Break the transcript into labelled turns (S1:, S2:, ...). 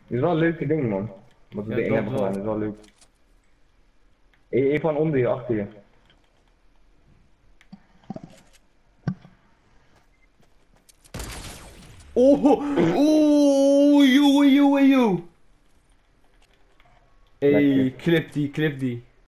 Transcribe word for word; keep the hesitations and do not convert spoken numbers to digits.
S1: is wel een leuke ding, man. Wat we
S2: Ja,
S1: erin
S2: dat
S1: hebben
S2: wel.
S1: gedaan, is wel leuk. Eén één van onder je, achter je.
S2: Oh, oeh, joe, joe, joe. Hey,
S1: Lekker.
S2: clip die, clip die.